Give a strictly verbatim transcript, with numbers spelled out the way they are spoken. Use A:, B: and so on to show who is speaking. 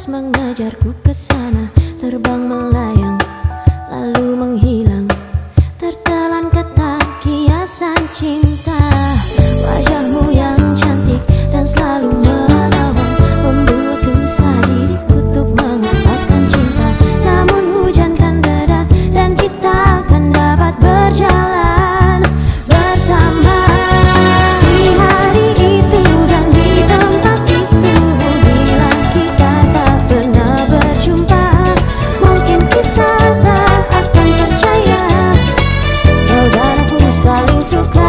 A: terus mengejarku ke sana, terbang melayang lalu menghilang, tertelan kata kiasan cinta. Wajahmu yang cantik dan selalu merawang membuat susah diriku untuk mengatakan cinta. Namun hujan kan reda dan kita akan dapat berjalan bersama. Di hari itu dan di tempat itu, bila kita tak pernah berjumpa, mungkin kita tak akan percaya kau dan aku saling suka.